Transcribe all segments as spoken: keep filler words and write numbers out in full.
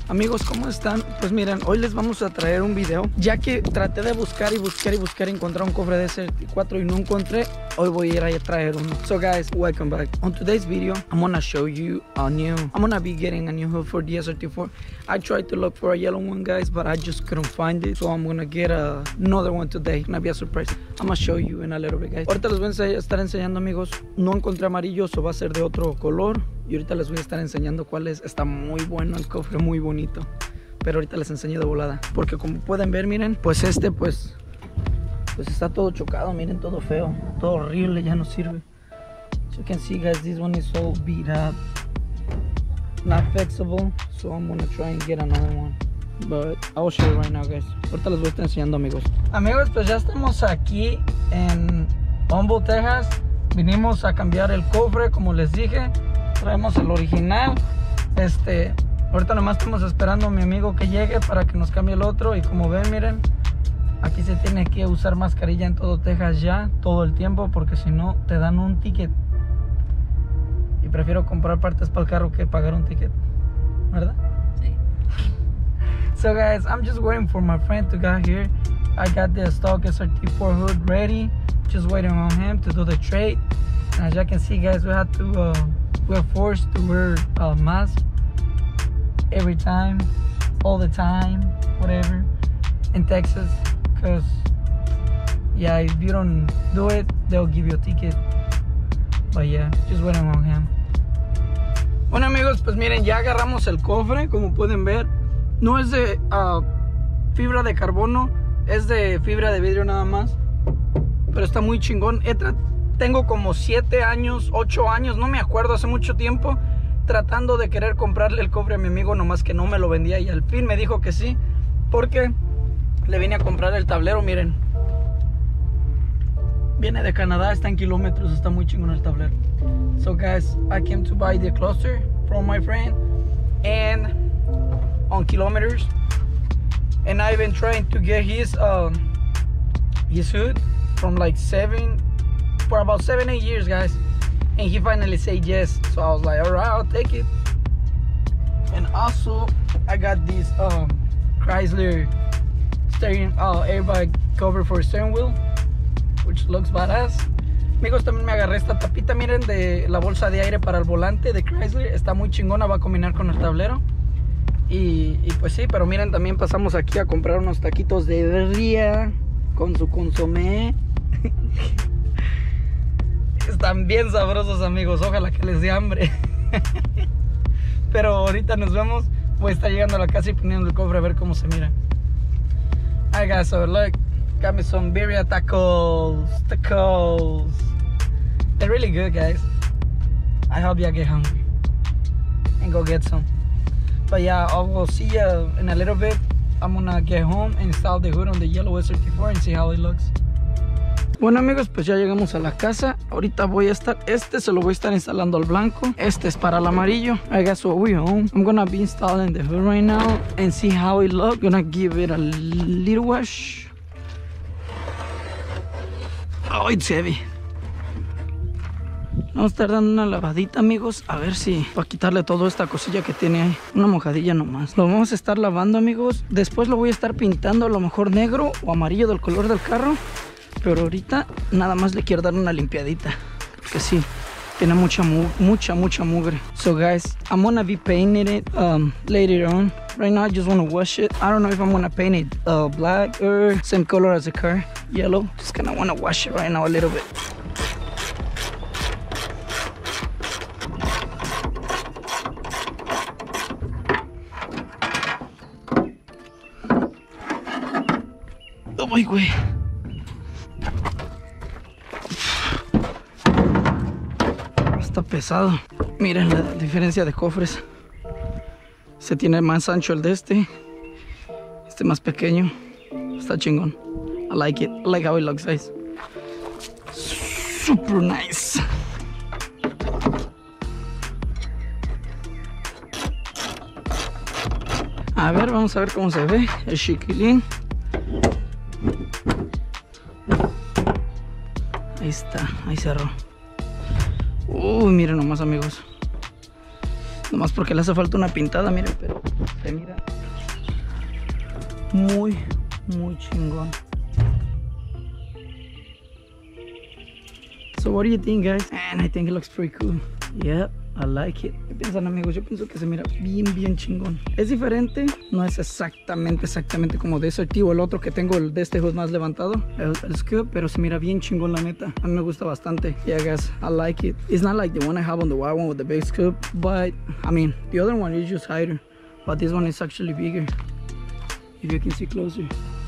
Amigos, ¿cómo están? Pues miren, hoy les vamos a traer un video. Ya que traté de buscar y buscar y buscar y encontrar un cofre de S R T cuatro y no encontré, hoy voy a ir a traer uno. So guys, welcome back. On today's video, I'm gonna show you a new, I'm gonna be getting a new hood for the S R T four. I tried to look for a yellow one, guys, but I just couldn't find it. So I'm gonna get a, another one today. It's gonna be a surprise. I'm gonna show you in a little bit, guys. Ahorita les voy a estar enseñando, amigos. No encontré amarillo, so va a ser de otro color. Y ahorita les voy a estar enseñando cuál es. Está muy bueno el cofre, muy bonito. Pero ahorita les enseño de volada. Porque como pueden ver, miren, pues este pues Pues está todo chocado, miren, todo feo. Todo horrible, ya no sirve. So you can see, guys, this one is so beat up. Not fixable. So I'm gonna try and get another one. But I'll show you right now, guys. Ahorita les voy a estar enseñando, amigos. Amigos, pues ya estamos aquí en Humble, Texas. Vinimos a cambiar el cofre, como les dije. Traemos el original. Este, ahorita nomás estamos esperando a mi amigo que llegue para que nos cambie el otro. Y como ven, miren, aquí se tiene que usar mascarilla en todo Texas ya, todo el tiempo, porque si no te dan un ticket. Y prefiero comprar partes para el carro que pagar un ticket, ¿verdad? Sí. So guys, I'm just waiting for my friend to get here. I got the stock S R T four hood ready. Just waiting on him to do the trade. And as you can see, guys, we had to uh, we're forced to wear a mask every time, all the time, whatever, in Texas. Because, yeah, if you don't do it, they'll give you a ticket. But yeah, just waiting on him. Bueno, amigos, pues miren, ya agarramos el cofre, como pueden ver. No es de uh, fibra de carbono, es de fibra de vidrio nada más. Pero está muy chingón. He Tengo como siete años, ocho años, no me acuerdo, hace mucho tiempo, tratando de querer comprarle el cofre a mi amigo, nomás que no me lo vendía. Y al fin me dijo que sí, porque le vine a comprar el tablero, miren. Viene de Canadá, está en kilómetros, está muy chingón el tablero. So guys, I came to buy the cluster from my friend and on kilometers. And I've been trying to get his um his hood from like seven for about seven, eight years, guys. And he finally said yes. So I was like, all right, I'll take it. And also I got this um Chrysler steering uh, airbag cover for steering wheel, which looks badass. Amigos, también me agarré esta tapita, miren, de la bolsa de aire para el volante de Chrysler. Está muy chingona, va a combinar con el tablero. Y, y pues sí, pero miren, también pasamos aquí a comprar unos taquitos de birria con su consomé. Están bien sabrosos, amigos, ojalá que les dé hambre. Pero ahorita nos vemos. Voy a estar llegando a la casa y poniendo el cofre a ver cómo se mira. Alright, guys, so look, got me some birria tacos, tacos. They're really good, guys. I hope y'all get hungry and go get some. But yeah, I will see you in a little bit. I'm gonna get home and install the hood on the yellow S R T four and see how it looks. Bueno, amigos, pues ya llegamos a la casa. Ahorita voy a estar, este se lo voy a estar instalando al blanco. Este es para el amarillo. I guess what we home. I'm gonna be installing the hood right now and see how it looks. Gonna give it a little wash. Oh, it's heavy. Vamos a estar dando una lavadita, amigos, a ver si para quitarle toda esta cosilla que tiene ahí. Una mojadilla nomás. Lo vamos a estar lavando, amigos. Después lo voy a estar pintando a lo mejor negro o amarillo del color del carro. Pero ahorita nada más le quiero dar una limpiadita, porque sí, tiene mucha, mucha, mucha mugre. So guys, I'm gonna be painting it um, later on. Right now I just wanna wash it. I don't know if I'm gonna paint it uh, black or same color as the car, yellow. Just kinda wanna wash it right now a little bit. Oh my güey. Está pesado. Miren la diferencia de cofres. Se tiene más ancho el de este. Este más pequeño. Está chingón. I like it. I like how it looks, guys. Super nice. A ver, vamos a ver cómo se ve el chiquilín. Ahí está, ahí cerró. Uy, miren nomás, amigos. Nomás porque le hace falta una pintada, miren, pero se mira muy, muy chingón. So what do you think, guys? And I think it looks pretty cool. Yeah, I like it. ¿Qué piensan, amigos? Yo pienso que se mira bien, bien chingón. Es diferente, no es exactamente, exactamente como de ese tío, el otro que tengo, el de este hood más levantado, el, el scoop, pero se mira bien chingón, la neta. A mí me gusta bastante. Yeah, guys, I like it. It's not like the one I have on the wild one with the big scoop, but I mean, the other one is just higher, but this one is actually bigger. If you can see closer.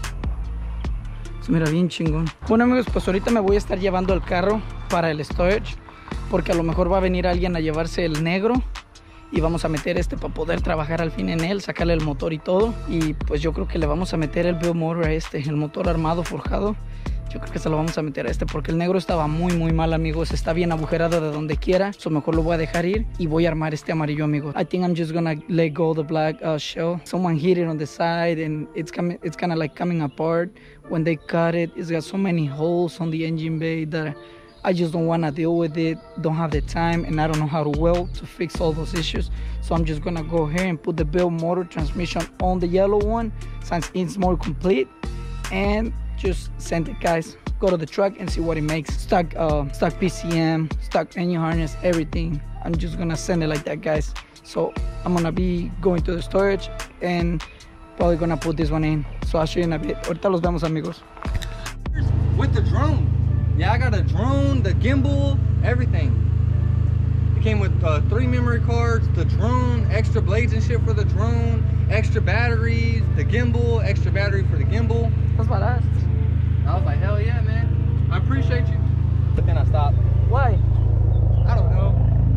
Se mira bien chingón. Bueno, amigos, pues ahorita me voy a estar llevando el carro para el storage, porque a lo mejor va a venir alguien a llevarse el negro y vamos a meter este para poder trabajar al fin en él, sacarle el motor y todo. Y pues yo creo que le vamos a meter el build motor a este, el motor armado forjado. Yo creo que se lo vamos a meter a este porque el negro estaba muy muy mal, amigos. Está bien agujerado de donde quiera, so mejor lo voy a dejar ir y voy a armar este amarillo, amigos. I think I'm just gonna let go the black uh, shell. Someone hit it on the side and it's coming, it's kind of like coming apart. When they cut it, it's got so many holes on the engine bay that I just don't want to deal with it, don't have the time, and I don't know how to weld to fix all those issues. So I'm just gonna go ahead and put the build motor transmission on the yellow one since it's more complete, and just send it, guys. Go to the truck and see what it makes. Stock, uh, stock P C M, stock engine harness, everything. I'm just gonna send it like that, guys. So I'm gonna be going to the storage and probably gonna put this one in. So I'll show you in a bit. Ahorita los vemos, amigos. With the drone. Yeah, I got a drone, the gimbal, everything. It came with uh, three memory cards, the drone, extra blades and shit for the drone, extra batteries, the gimbal, extra battery for the gimbal. That's badass. I was like, hell yeah, man. I appreciate you. But then I stopped. Why? I don't know.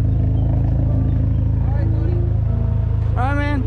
All right, buddy. All right, man.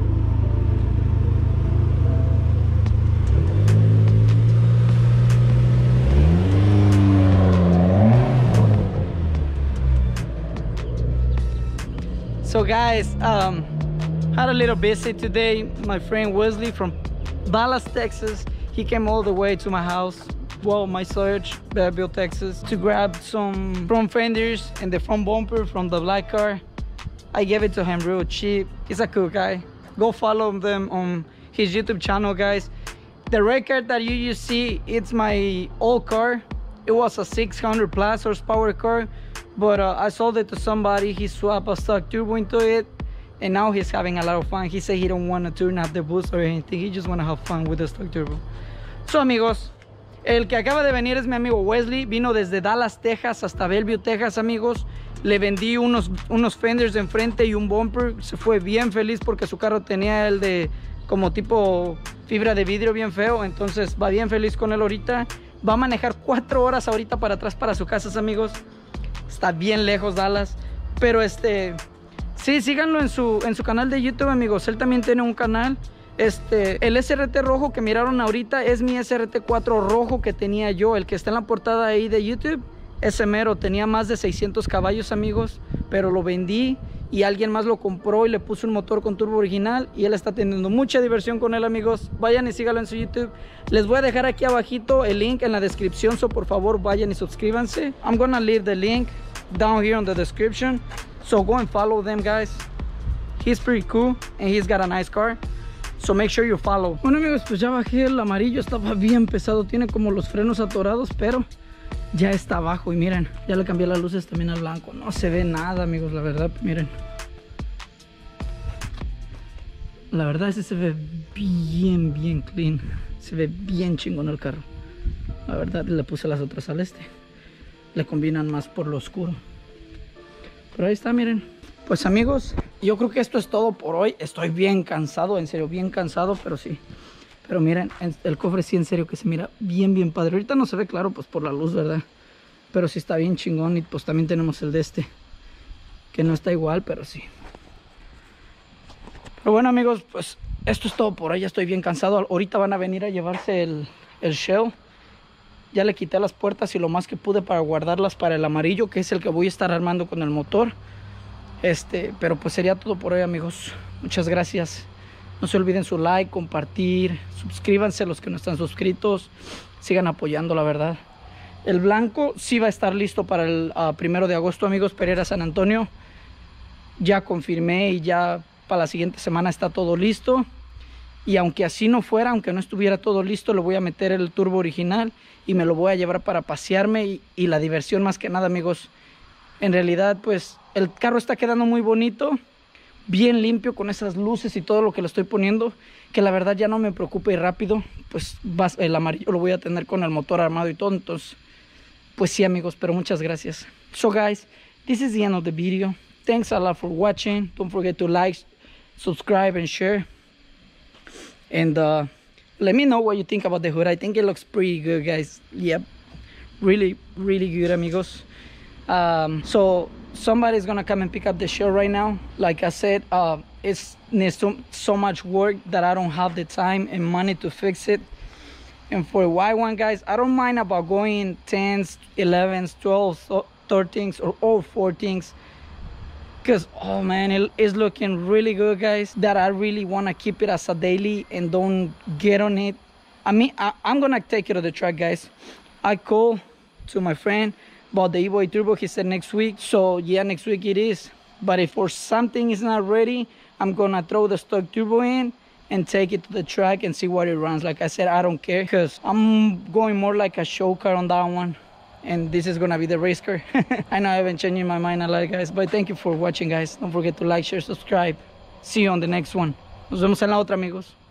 So guys, um, had a little busy today. My friend Wesley from Dallas, Texas, he came all the way to my house, well, my storage, Bearville, Texas, to grab some front fenders and the front bumper from the black car. I gave it to him real cheap. He's a cool guy. Go follow them on his YouTube channel, guys. The red car that you, you see, it's my old car. It was a six hundred plus horsepower car, but uh, I sold it to somebody. He swapped a stock turbo into it, and now he's having a lot of fun. He said he don't want to turn up the boost or anything. He just want to have fun with the stock turbo. So, amigos, el que acaba de venir es mi amigo Wesley. Vino desde Dallas, Texas hasta Bellevue, Texas, amigos. Le vendí unos, unos fenders de enfrente y un bumper. Se fue bien feliz porque su carro tenía el de como tipo fibra de vidrio bien feo. Entonces va bien feliz con él ahorita. Va a manejar cuatro horas ahorita para atrás para su casa, amigos. Está bien lejos Dallas. Pero este, sí, síganlo en su, en su canal de YouTube, amigos. Él también tiene un canal. Este, el S R T rojo que miraron ahorita es mi S R T cuatro rojo que tenía yo. El que está en la portada ahí de YouTube. Ese mero tenía más de seiscientos caballos, amigos. Pero lo vendí y alguien más lo compró y le puso un motor con turbo original. Y él está teniendo mucha diversión con él, amigos. Vayan y síganlo en su YouTube. Les voy a dejar aquí abajito el link en la descripción. So por favor vayan y suscríbanse. I'm gonna leave the link down here in the description. So go and follow them, guys. He's pretty cool and he's got a nice car. So make sure you follow. Bueno, amigos, pues ya bajé el amarillo. Estaba bien pesado. Tiene como los frenos atorados, pero ya está abajo. Y miren, ya le cambié las luces también al blanco. No se ve nada, amigos, la verdad. Miren, la verdad ese se ve bien, bien clean. Se ve bien chingón el carro. La verdad le puse las otras al este. Le combinan más por lo oscuro. Pero ahí está, miren. Pues amigos, yo creo que esto es todo por hoy. Estoy bien cansado, en serio, bien cansado, pero sí. Pero miren, el cofre sí en serio que se mira bien, bien padre. Ahorita no se ve claro pues por la luz, ¿verdad? Pero sí está bien chingón. Y pues también tenemos el de este, que no está igual, pero sí. Pero bueno, amigos, pues esto es todo por hoy. Ya estoy bien cansado. Ahorita van a venir a llevarse el, el shell. Ya le quité las puertas y lo más que pude para guardarlas para el amarillo, que es el que voy a estar armando con el motor. Este, pero pues sería todo por hoy, amigos. Muchas gracias. No se olviden su like, compartir, suscríbanse los que no están suscritos. Sigan apoyando, la verdad. El blanco sí va a estar listo para el uh, primero de agosto, amigos. Pereira San Antonio. Ya confirmé y ya para la siguiente semana está todo listo. Y aunque así no fuera, aunque no estuviera todo listo, le voy a meter el turbo original y me lo voy a llevar para pasearme y, y la diversión más que nada, amigos. En realidad, pues, el carro está quedando muy bonito, bien limpio con esas luces y todo lo que le estoy poniendo, que la verdad ya no me preocupa y rápido, pues el amarillo lo voy a tener con el motor armado y todo. Entonces, pues sí, amigos, pero muchas gracias. So, guys, this is the end of the video. Thanks a lot for watching. Don't forget to like, subscribe, and share. And uh, let me know what you think about the hood. I think it looks pretty good, guys. Yep, really, really good, amigos. Um, so somebody's gonna come and pick up the show right now. Like I said, uh, it's needs so, so much work that I don't have the time and money to fix it. And for a Y one, guys, I don't mind about going tens, elevens, twelves, thirteens, or all fourteens. Because, oh man, it is looking really good, guys, that I really want to keep it as a daily and don't get on it. I mean, I, I'm going to take it to the track, guys. I called to my friend about the Evo eight Turbo. He said next week. So, yeah, next week it is. But if for something is not ready, I'm going to throw the stock turbo in and take it to the track and see what it runs. Like I said, I don't care because I'm going more like a show car on that one. And this is gonna be the race car. I know I haven't changed my mind a lot, guys, but thank you for watching, guys. Don't forget to like, share, subscribe. See you on the next one. Nos vemos en la otra, amigos.